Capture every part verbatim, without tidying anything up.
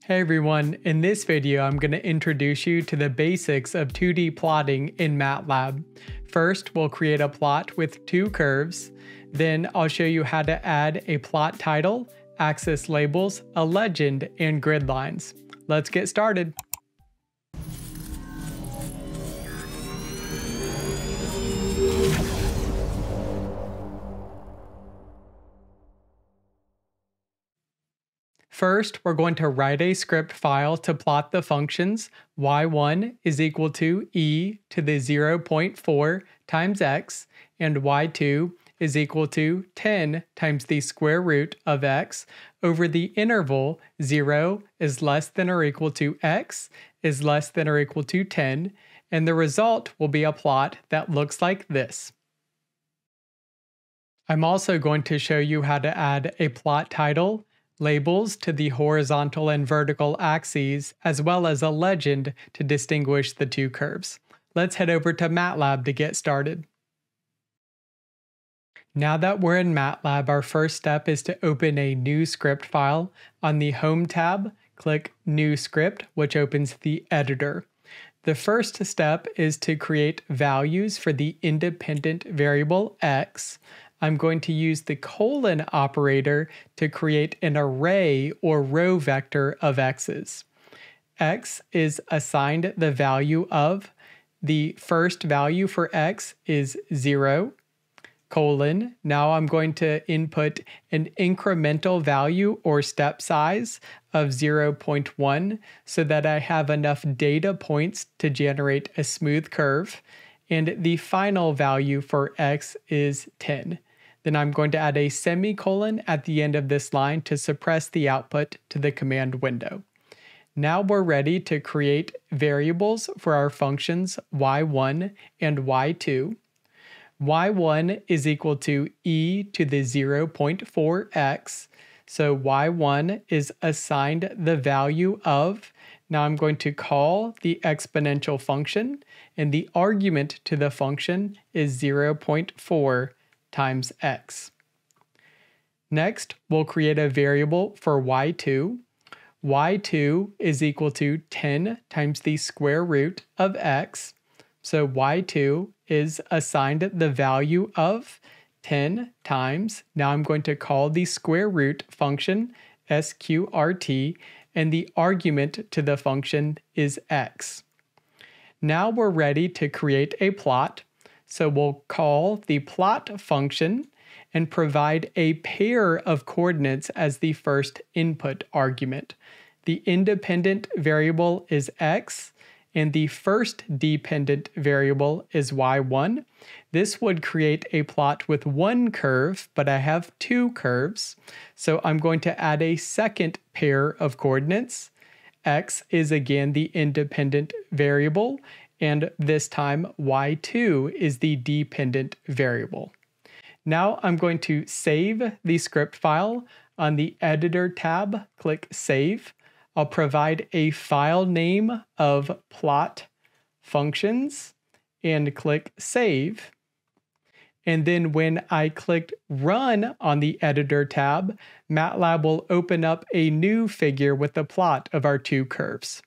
Hey everyone, in this video I'm going to introduce you to the basics of two D plotting in MATLAB. First, we'll create a plot with two curves. Then I'll show you how to add a plot title, axis labels, a legend, and grid lines. Let's get started. First, we're going to write a script file to plot the functions y one is equal to e to the zero point four times x, and y two is equal to ten times the square root of x over the interval zero is less than or equal to x is less than or equal to ten, and the result will be a plot that looks like this. I'm also going to show you how to add a plot title, labels to the horizontal and vertical axes, as well as a legend to distinguish the two curves. Let's head over to MATLAB to get started. Now that we're in MATLAB, our first step is to open a new script file. On the Home tab, click New Script, which opens the editor. The first step is to create values for the independent variable x. I'm going to use the colon operator to create an array or row vector of x's. X is assigned the value of, the first value for x is zero, colon. Now I'm going to input an incremental value or step size of zero point one so that I have enough data points to generate a smooth curve, and the final value for x is ten. Then I'm going to add a semicolon at the end of this line to suppress the output to the command window. Now we're ready to create variables for our functions y one and y two. y one is equal to e to the zero point four x, so y one is assigned the value of, now I'm going to call the exponential function, and the argument to the function is zero point four times x. Next, we'll create a variable for y two. y two is equal to ten times the square root of x. So y two is assigned the value of ten times. Now I'm going to call the square root function sqrt, and the argument to the function is x. Now we're ready to create a plot. So we'll call the plot function and provide a pair of coordinates as the first input argument. The independent variable is x, and the first dependent variable is y one. This would create a plot with one curve, but I have two curves. So I'm going to add a second pair of coordinates. X is again the independent variable, and this time y two is the dependent variable. Now I'm going to save the script file. On the Editor tab, click Save. I'll provide a file name of plot functions and click Save. And then when I clicked Run on the Editor tab, MATLAB will open up a new figure with the plot of our two curves.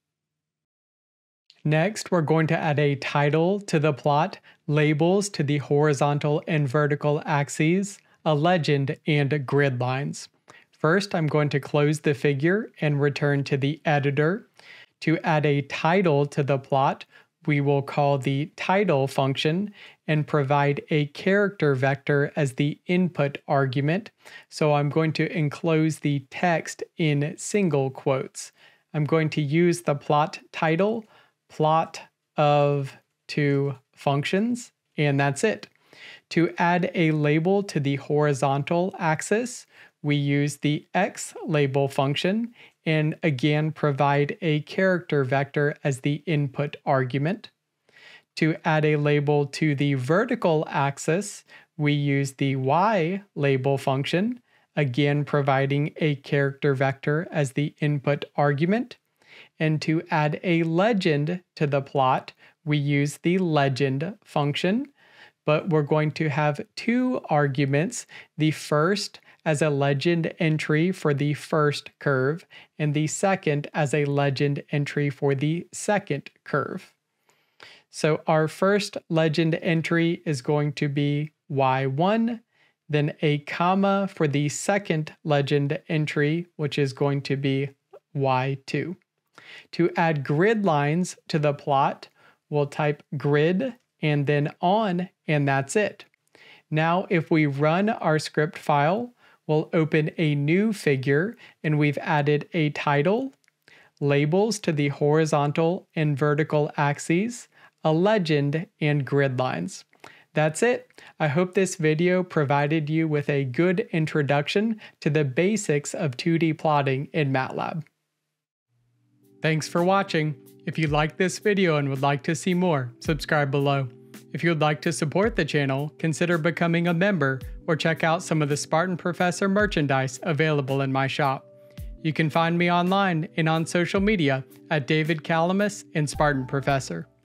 Next, we're going to add a title to the plot, labels to the horizontal and vertical axes, a legend, and grid lines. First, I'm going to close the figure and return to the editor. To add a title to the plot, we will call the title function and provide a character vector as the input argument. So I'm going to enclose the text in single quotes. I'm going to use the plot title, plot of two functions, and that's it. To add a label to the horizontal axis, we use the x label function and again provide a character vector as the input argument. To add a label to the vertical axis, we use the y label function, again providing a character vector as the input argument. And to add a legend to the plot, we use the legend function, but we're going to have two arguments. The first as a legend entry for the first curve and the second as a legend entry for the second curve. So our first legend entry is going to be y one, then a comma for the second legend entry, which is going to be y two. To add grid lines to the plot, we'll type grid and then on, and that's it. Now, if we run our script file, we'll open a new figure, and we've added a title, labels to the horizontal and vertical axes, a legend, and grid lines. That's it. I hope this video provided you with a good introduction to the basics of two D plotting in MATLAB. Thanks for watching. If you liked this video and would like to see more, subscribe below. If you would like to support the channel, consider becoming a member or check out some of the Spartan Professor merchandise available in my shop. You can find me online and on social media at David Calamus and Spartan Professor.